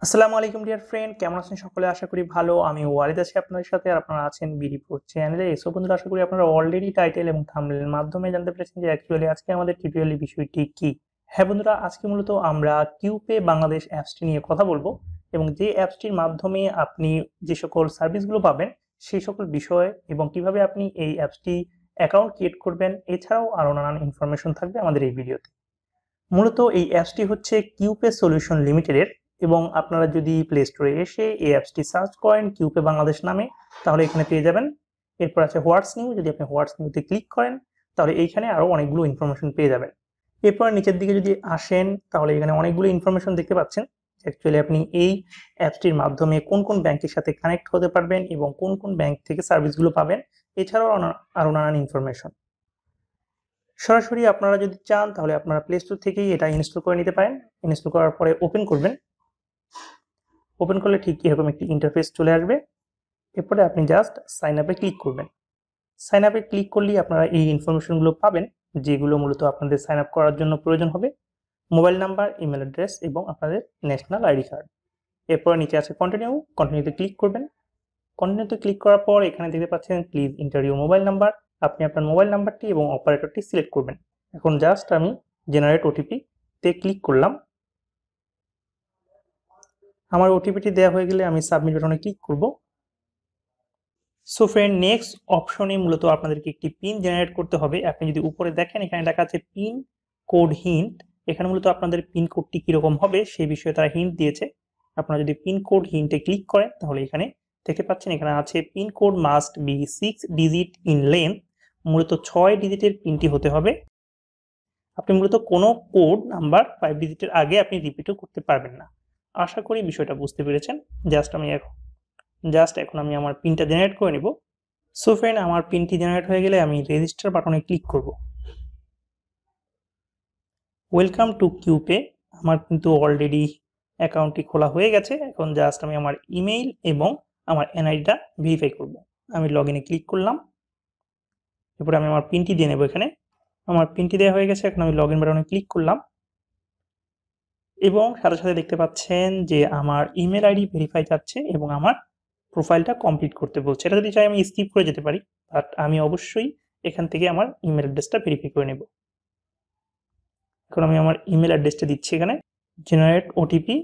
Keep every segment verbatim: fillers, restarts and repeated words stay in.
আসসালামু আলাইকুম dear friend, কেমন আছেন সকলে? আশা করি ভালো। আমি ওয়ালিদ আছি আপনাদের সাথে, আর আপনারা আছেন বিডি প্রো চ্যানেলে। এসব বন্ধুরা, আশা করি আপনারা অলরেডি টাইটেল এবং থাম্বনেলের মাধ্যমে জানতে পেরেছেন যে অ্যাকচুয়ালি আজকে আমাদের টিউটোরিয়ালের বিষয়টি কি। হ্যাঁ বন্ধুরা, আজকে মূলত আমরা কিউপে বাংলাদেশ অ্যাপসটি নিয়ে কথা বলবো এবং যে অ্যাপসটির মাধ্যমে আপনি যে সকল সার্ভিসগুলো পাবেন সেই সকল বিষয় এবং কিভাবে আপনি এই অ্যাপসটি অ্যাকাউন্ট ক্রিয়েট করবেন, এছাড়াও আরও নানান ইনফরমেশন থাকবে আমাদের এই ভিডিওতে। মূলত এই অ্যাপসটি হচ্ছে কিউপে সলিউশন লিমিটেডের, এবং আপনারা যদি প্লে স্টোরে এসে এই অ্যাপসটি সার্চ করেন কিউপে বাংলাদেশ নামে, তাহলে এখানে পেয়ে যাবেন। এরপর আছে হোয়াটস নিউ, যদি আপনি হোয়াটস নিউতে ক্লিক করেন তাহলে এইখানে আরও অনেকগুলো ইনফরমেশন পেয়ে যাবেন। এরপর নিচের দিকে যদি আসেন তাহলে এখানে অনেকগুলো ইনফরমেশন দেখতে পাচ্ছেন। অ্যাকচুয়ালি আপনি এই অ্যাপসটির মাধ্যমে কোন কোন ব্যাংকের সাথে কানেক্ট হতে পারবেন এবং কোন কোন ব্যাংক থেকে সার্ভিসগুলো পাবেন, এছাড়াও আরও নানান ইনফরমেশন। সরাসরি আপনারা যদি চান তাহলে আপনারা প্লে স্টোর থেকেই এটা ইনস্টল করে নিতে পারেন। ইনস্টল করার পরে ওপেন করবেন। ওপেন করলে ঠিক এরকম একটি ইন্টারফেস চলে আসবে। এরপরে আপনি জাস্ট সাইন আপে ক্লিক করবেন। সাইন আপে ক্লিক করলেই আপনারা এই ইনফরমেশনগুলো পাবেন, যেগুলো মূলত আপনাদের সাইন আপ করার জন্য প্রয়োজন হবে: মোবাইল নাম্বার, ইমেল অ্যাড্রেস এবং আপনাদের ন্যাশনাল আইডি কার্ড। এরপর নিচে আছে কন্টিনিউ, কন্টিনিউতে ক্লিক করবেন। কন্টিনিউতে ক্লিক করার পর এখানে দেখতে পাচ্ছেন please enter your mobile number. আপনি আপনার মোবাইল নাম্বারটি এবং অপারেটরটি সিলেক্ট করবেন। এখন জাস্ট আমি জেনারেট ওটিপি তে ক্লিক করলাম। আমার ওটিপিটি দেওয়া হয়ে গেলে আমি সাবমিট বাটনে ক্লিক করব। সো ফ্রেন্ড, নেক্সট অপশনে মূলত আপনাদেরকে একটি পিন জেনারেট করতে হবে। আপনি যদি উপরে দেখেন এখানে লেখা আছে পিন কোড হিন্ট। এখানে মূলত আপনাদের পিন কোডটি কীরকম হবে সেই বিষয়ে তারা হিন্ট দিয়েছে। আপনারা যদি পিন কোড হিন্টে ক্লিক করেন তাহলে এখানে দেখতে পাচ্ছেন এখানে আছে pin code must be six digit in length. মূলত ছয় ডিজিটের পিনটি হতে হবে। আপনি মূলত কোনো কোড নাম্বার ফাইভ ডিজিটের আগে আপনি রিপিটও করতে পারবেন না। আশা করি বিষয়টা বুঝতে পেরেছেন। জাস্ট আমি এখন জাস্ট এখন আমি আমার পিনটা জেনারেট করে নেব। সো ফ্রেন্ড, আমার পিনটি জেনারেট হয়ে গেলে আমি রেজিস্টার বাটনে ক্লিক করব। Welcome to QPay. আমার কিন্তু অলরেডি অ্যাকাউন্টটি খোলা হয়ে গেছে। এখন জাস্ট আমি আমার ইমেইল এবং আমার এনআইডিটা ভেরিফাই করব। আমি লগ ইনে ক্লিক করলাম। এরপরে আমি আমার পিনটি দিয়ে নেব। এখানে আমার পিনটি দেওয়া হয়ে গেছে। এখন আমি লগ ইন বাটনে ক্লিক করলাম এবং সাথে সাথে দেখতে পাচ্ছেন যে আমার ইমেল আইডি ভেরিফাই যাচ্ছে এবং আমার প্রোফাইলটা কমপ্লিট করতে বলছে। এটা যদি চাই আমি স্কিপ করে যেতে পারি, বাট আমি অবশ্যই এখান থেকে আমার ইমেল অ্যাড্রেসটা ভেরিফাই করে নেব। এখন আমি আমার ইমেল অ্যাড্রেসটা দিচ্ছি এখানে, জেনারেট ওটিপি।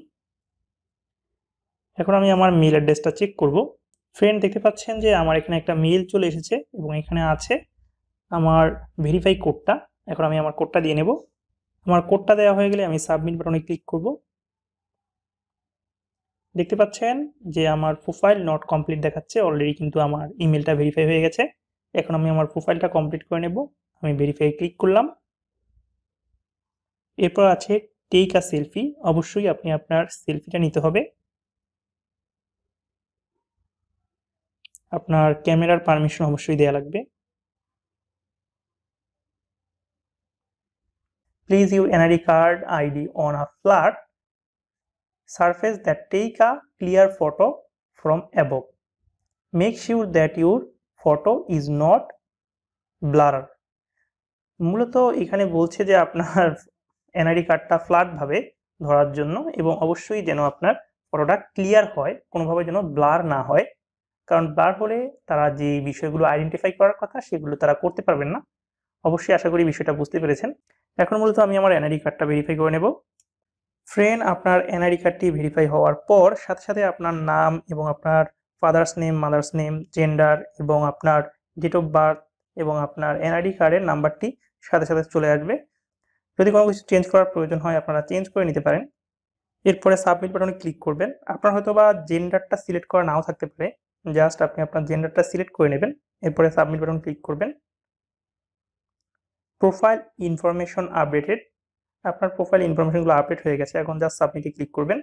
এখন আমি আমার মেল অ্যাড্রেসটা চেক করব। ফ্রেন্ড, দেখতে পাচ্ছেন যে আমার এখানে একটা মেল চলে এসেছে এবং এখানে আছে আমার ভেরিফাই কোডটা। এখন আমি আমার কোডটা দিয়ে নেব। আমার কোডটা দেওয়া হয়ে গেলে আমি সাবমিট বাটনে ক্লিক করব। দেখতে পাচ্ছেন যে আমার প্রোফাইল নট কমপ্লিট দেখাচ্ছে। অলরেডি কিন্তু আমার ইমেলটা ভেরিফাই হয়ে গেছে। এখন আমি আমার প্রোফাইলটা কমপ্লিট করে নেব। আমি ভেরিফাই ক্লিক করলাম। এরপর আছে টেক আ সেলফি। অবশ্যই আপনি আপনার সেলফিটা নিতে হবে। আপনার ক্যামেরার পারমিশন অবশ্যই দেওয়া লাগবে। Please your NID card ID on a flat surface that take a clear photo from above. Make sure that your photo is not blurred. মূলত এখানে বলছে যে আপনার এনআইডি কার্ডটা ফ্ল্যাট ভাবে ধরার জন্য, এবং অবশ্যই যেন আপনার ফটোটা ক্লিয়ার হয়, কোনোভাবে যেন ব্লার না হয়। কারণ ব্লার হলে তারা যে বিষয়গুলো আইডেন্টিফাই করার কথা সেগুলো তারা করতে পারবেন না। অবশ্যই আশা করি বিষয়টা বুঝতে পেরেছেন। এখন মূলত আমি আমার এনআইডি কার্ডটা ভেরিফাই করে নেব। ফ্রেন্ড, আপনার এনআইডি কার্ডটি ভেরিফাই হওয়ার পর সাথে সাথে আপনার নাম এবং আপনার father's name, mother's name, gender এবং আপনার ডেট অফ বার্থ এবং আপনার এনআইডি কার্ডের নাম্বারটি সাথে সাথে চলে আসবে। যদি কোনো কিছু চেঞ্জ করার প্রয়োজন হয় আপনারা চেঞ্জ করে নিতে পারেন। এরপরে সাবমিট বাটনে ক্লিক করবেন। আপনার হয়তো বা জেন্ডারটা সিলেক্ট করা নাও থাকতে পারে, জাস্ট আপনি আপনার জেন্ডারটা সিলেক্ট করে নেবেন। এরপরে সাবমিট বাটন ক্লিক করবেন। Profile information updated. আপনার প্রোফাইল ইনফরমেশনগুলো আপডেট হয়ে গেছে। এখন জাস্ট সাবমিটে ক্লিক করবেন।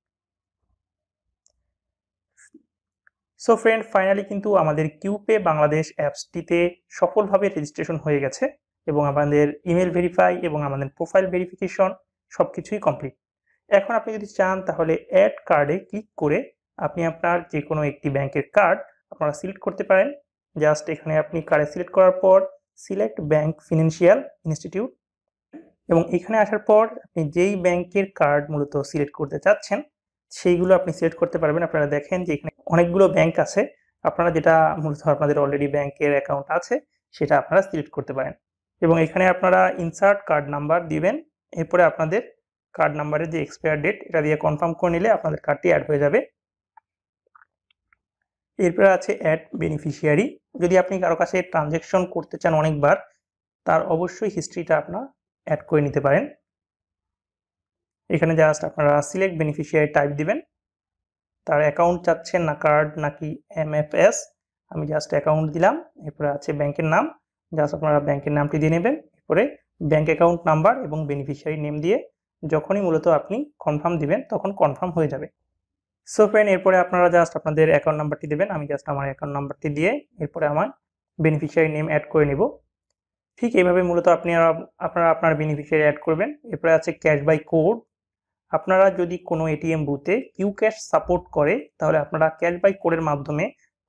সো ফ্রেন্ড, ফাইনালি কিন্তু আমাদের কিউপে বাংলাদেশ অ্যাপসটিতে সফলভাবে রেজিস্ট্রেশন হয়ে গেছে এবং আমাদের ইমেল ভেরিফাই এবং আমাদের প্রোফাইল ভেরিফিকেশন সব কিছুই কমপ্লিট। এখন আপনি যদি চান তাহলে অ্যাড কার্ডে ক্লিক করে আপনি আপনার যে কোনো একটি ব্যাংকের কার্ড আপনারা সিলেক্ট করতে পারেন। জাস্ট এখানে আপনি কার্ডে সিলেক্ট করার পর সিলেক্ট ব্যাংক ফিনান্সিয়াল ইনস্টিটিউট, এবং এখানে আসার পর আপনি যেই ব্যাংকের কার্ড মূলত সিলেক্ট করতে চাচ্ছেন সেইগুলো আপনি সিলেক্ট করতে পারবেন। আপনারা দেখেন যে এখানে অনেকগুলো ব্যাংক আছে, আপনারা যেটা মূলত আপনাদের অলরেডি ব্যাংকের অ্যাকাউন্ট আছে সেটা আপনারা সিলেক্ট করতে পারেন এবং এখানে আপনারা ইনসার্ট কার্ড নাম্বার দিবেন। এরপরে আপনাদের কার্ড নাম্বারের যে এক্সপায়ার ডেট এটা দিয়ে কনফার্ম করে নিলে আপনাদের কার্ডটি অ্যাড হয়ে যাবে। এরপরে আছে অ্যাড বেনিফিশিয়ারি। যদি আপনি কারো কাছে ট্রানজ্যাকশন করতে চান অনেকবার, তার অবশ্যই হিস্ট্রিটা আপনার অ্যাড করে নিতে পারেন। এখানে জাস্ট আপনারা সিলেক্ট বেনিফিশিয়ারি টাইপ দিবেন, তার অ্যাকাউন্ট চাচ্ছেন না কার্ড নাকি এমএফএস, আমি জাস্ট অ্যাকাউন্ট দিলাম। এরপরে আছে ব্যাংকের নাম, জাস্ট আপনারা ব্যাংকের নামটি দিয়ে নেবেন। এরপরে ব্যাংক অ্যাকাউন্ট নাম্বার এবং বেনিফিশিয়ারি নেম দিয়ে যখনই মূলত আপনি কনফার্ম দিবেন তখন কনফার্ম হয়ে যাবে। সো ফ্রেন্ড, এরপরে আপনারা জাস্ট আপনাদের অ্যাকাউন্ট নাম্বারটি দেবেন। আমি জাস্ট আমার অ্যাকাউন্ট নাম্বারটি দিয়ে এরপরে আমার বেনিফিশিয়ারি নেম অ্যাড করে নিব। ঠিক এইভাবে মূলত আপনি আপনারা আপনার বেনিফিশিয়ারি অ্যাড করবেন। এরপরে আছে ক্যাশ বাই কোড। আপনারা যদি কোনো এটিএম বুথে কিউ ক্যাশ সাপোর্ট করে তাহলে আপনারা ক্যাশ বাই কোডের মাধ্যমে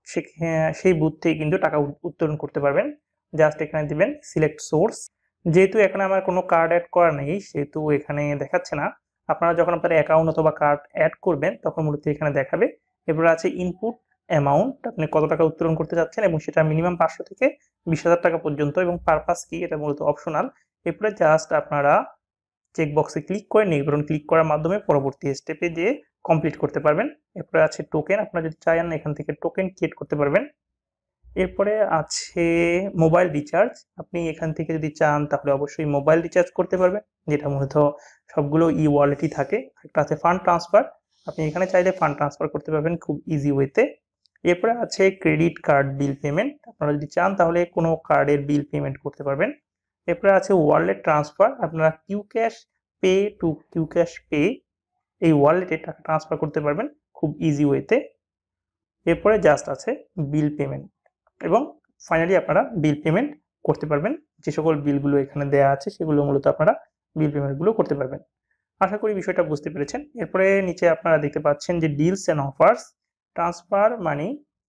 সেই বুথ থেকে কিন্তু টাকা উত্তোলন করতে পারবেন। জাস্ট এখানে দিবেন সিলেক্ট সোর্স। যেহেতু এখানে আমার কোনো কার্ড অ্যাড করা নেই সেহেতু এখানে দেখাচ্ছে না। আপনারা যখন আপনার অ্যাকাউন্ট অথবা কার্ড অ্যাড করবেন তখন মূলত এখানে দেখাবে। এরপরে আছে ইনপুট অ্যামাউন্ট, আপনি কত টাকা উত্তোলন করতে চাচ্ছেন এবং সেটা মিনিমাম পাঁচশো থেকে বিশ হাজার টাকা পর্যন্ত এবং পারপাস কি এটা মূলত অপশনাল। এরপরে জাস্ট আপনারা চেকবক্সে ক্লিক করে নির্বাচন ক্লিক করার মাধ্যমে পরবর্তী স্টেপে দিয়ে কমপ্লিট করতে পারবেন। এরপরে আছে টোকেন, আপনারা যদি চান এখান থেকে টোকেন ক্রিয়েট করতে পারবেন। এরপরে আছে মোবাইল রিচার্জ, আপনি এখান থেকে যদি চান তাহলে অবশ্যই মোবাইল রিচার্জ করতে পারবেন, যেটা মূলত সবগুলো ই ওয়ালেটই থাকে। একটা আছে ফান্ড ট্রান্সফার, আপনি এখানে চাইলে ফান্ড ট্রান্সফার করতে পারবেন খুব ইজি ওয়েতে। এরপরে আছে ক্রেডিট কার্ড বিল পেমেন্ট, আপনারা যদি চান তাহলে কোনো কার্ডের বিল পেমেন্ট করতে পারবেন। এরপরে আছে ওয়ালেট ট্রান্সফার, আপনারা Q cash pay to Q cash pay এই ওয়ালেটে টাকা ট্রান্সফার করতে পারবেন খুব ইজি ওয়েতে। এরপরে জাস্ট আছে বিল পেমেন্ট এবং ফাইনালি আপনারা বিল পেমেন্ট করতে পারবেন। যে সকল বিলগুলো এখানে দেওয়া আছে সেগুলো মূলত আপনারা বিল পেমেন্টগুলো করতে পারবেন। আশা করি বিষয়টা বুঝতে পেরেছেন। এরপরে নিচে আপনারা দেখতে পাচ্ছেন যে deals and offers, transfer money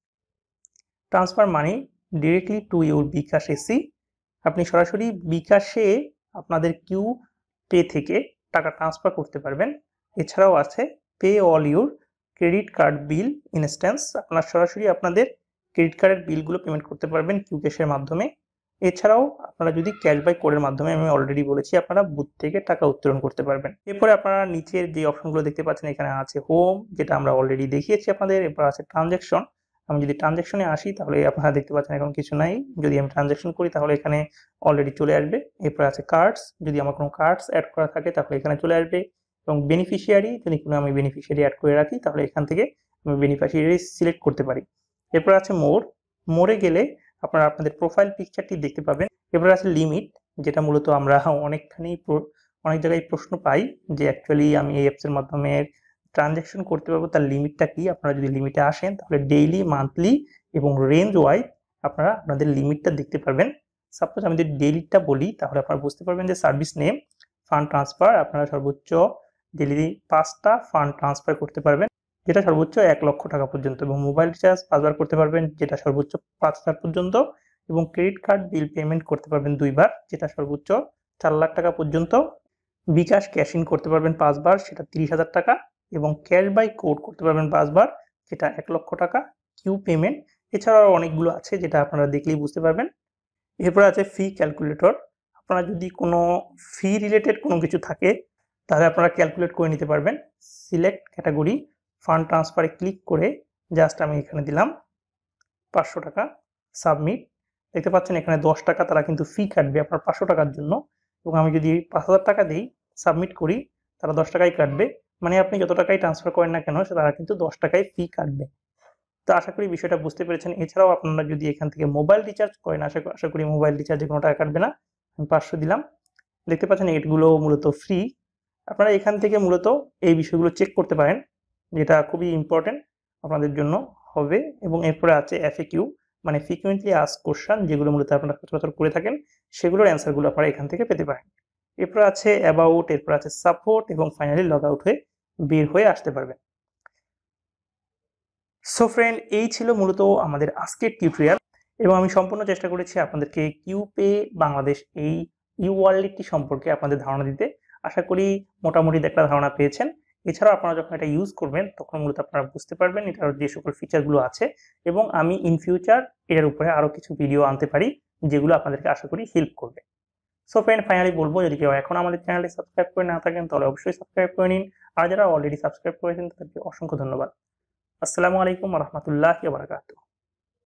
transfer money directly to your bKash AC, আপনি সরাসরি বিকাশে আপনাদের কিউ পে থেকে টাকা ট্রান্সফার করতে পারবেন। এছাড়াও আছে pay all your credit card bill instance, আপনারা সরাসরি আপনাদের ক্রেডিট কার্ডের বিলগুলো পেমেন্ট করতে পারবেন কিউ ক্যাশের মাধ্যমে। এছাড়াও আপনারা যদি ক্যাশ বাই কোডের মাধ্যমে, আমি অলরেডি বলেছি, আপনারা বুথ থেকে টাকা উত্তোলন করতে পারবেন। এরপরে আপনারা নিচের যে অপশনগুলো দেখতে পাচ্ছেন এখানে আছে হোম, যেটা আমরা অলরেডি দেখিয়েছি আপনাদের। এরপর আছে ট্রানজ্যাকশন, আমি যদি ট্রানজ্যাকশনে আসি তাহলে আপনারা দেখতে পাচ্ছেন এখন কিছু নাই। যদি আমি ট্রানজ্যাকশন করি তাহলে এখানে অলরেডি চলে আসবে। এরপর আছে কার্ডস, যদি আমার কোনো কার্ডস অ্যাড করা থাকে তাহলে এখানে চলে আসবে। এবং বেনিফিশিয়ারি, যদি কোনো আমি বেনিফিশিয়ারি অ্যাড করে রাখি তাহলে এখান থেকে আমি বেনিফিশিয়ারি সিলেক্ট করতে পারি। এরপর আছে মোর, মোরে গেলে আপনারা আপনাদের প্রোফাইল পিকচারটি দেখতে পাবেন। এরপর আছে লিমিট, যেটা মূলত আমরা অনেকখানি অনেক জায়গায় প্রশ্ন পাই যে অ্যাকচুয়ালি আমি এই অ্যাপসের মাধ্যমে ট্রানজ্যাকশন করতে পারবো, তার লিমিটটা কি। আপনারা যদি লিমিটে আসেন তাহলে ডেইলি, মান্থলি এবং রেঞ্জ ওয়াইজ আপনারা আপনাদের লিমিটটা দেখতে পারবেন। সাপোজ আমি যদি ডেইলিটা বলি তাহলে আপনারা বুঝতে পারবেন যে সার্ভিস নেম ফান্ড ট্রান্সফার, আপনারা সর্বোচ্চ ডেইলি পাঁচটা ফান্ড ট্রান্সফার করতে পারবেন, যেটা সর্বোচ্চ এক লক্ষ টাকা পর্যন্ত, এবং মোবাইল রিচার্জ পাঁচবার করতে পারবেন, যেটা সর্বোচ্চ পাঁচ হাজার পর্যন্ত, এবং ক্রেডিট কার্ড বিল পেমেন্ট করতে পারবেন দুইবার, যেটা সর্বোচ্চ চার লাখ টাকা পর্যন্ত। বিকাশ ক্যাশ ইন করতে পারবেন পাঁচবার, সেটা তিরিশ হাজার টাকা, এবং ক্যাশ বাই কোড করতে পারবেন পাঁচবার, যেটা এক লক্ষ টাকা। কিউ পেমেন্ট এছাড়াও অনেকগুলো আছে যেটা আপনারা দেখলেই বুঝতে পারবেন। এরপর আছে ফি ক্যালকুলেটর, আপনারা যদি কোনো ফি রিলেটেড কোনো কিছু থাকে তাহলে আপনারা ক্যালকুলেট করে নিতে পারবেন। সিলেক্ট ক্যাটাগরি, ফান্ড ট্রান্সফারে ক্লিক করে জাস্ট আমি এখানে দিলাম পাঁচশো টাকা, সাবমিট। দেখতে পাচ্ছেন এখানে দশ টাকা তারা কিন্তু ফি কাটবে আপনার পাঁচশো টাকার জন্য, এবং আমি যদি পাঁচ হাজার টাকা দিই, সাবমিট করি, তারা দশ টাকাই কাটবে। মানে আপনি যত টাকাই ট্রান্সফার করেন না কেন তারা কিন্তু দশ টাকায় ফি কাটবে। তো আশা করি বিষয়টা বুঝতে পেরেছেন। এছাড়াও আপনারা যদি এখান থেকে মোবাইল রিচার্জ করেন, আশা আশা করি মোবাইল রিচার্জে কোনো টাকা কাটবে না। আমি পাঁচশো দিলাম, দেখতে পাচ্ছেন এগুলো মূলত ফ্রি। আপনারা এখান থেকে মূলত এই বিষয়গুলো চেক করতে পারেন, যেটা খুবই ইম্পর্টেন্ট আপনাদের জন্য হবে। এবং এরপরে আছে এফএকিউ, মানে ফ্রিকুয়েন্টলি আস্কড কোশ্চেন, যেগুলো মূলত আপনারা সচরাচর করে থাকেন সেগুলোর অ্যান্সারগুলো আপনারা এখান থেকে পেতে পারেন। এরপর আছে অ্যাবাউট, এরপর আছে সাপোর্ট, এবং ফাইনালি লগ আউট হয়ে বের হয়ে আসতে পারবেন। সো ফ্রেন্ড, এই ছিল মূলত আমাদের আজকের টিউটোরিয়াল, এবং আমি সম্পূর্ণ চেষ্টা করেছি আপনাদেরকে কিউপে বাংলাদেশ এই ই ওয়ালেটটি সম্পর্কে আপনাদের ধারণা দিতে। আশা করি মোটামুটি একটা ধারণা পেয়েছেন। এছাড়াও আপনারা যখন এটা ইউজ করবেন তখন মূলত আপনারা বুঝতে পারবেন এটার যে সকল ফিচারগুলো আছে, এবং আমি ইন ফিউচার এর উপরে আরো কিছু ভিডিও আনতে পারি যেগুলো আপনাদেরকে আশা করি হেল্প করবে। সো ফ্রেন্ড, ফাইনালি বলবো, যদি কেউ এখন আমাদের চ্যানেলটি সাবস্ক্রাইব করে না থাকেন তাহলে অবশ্যই সাবস্ক্রাইব করে নিন, আর যারা অলরেডি সাবস্ক্রাইব করেছেন তাদেরকে অসংখ্য ধন্যবাদ। আসসালামু আলাইকুম ওয়া রাহমাতুল্লাহি ওয়া বারাকাতুহু।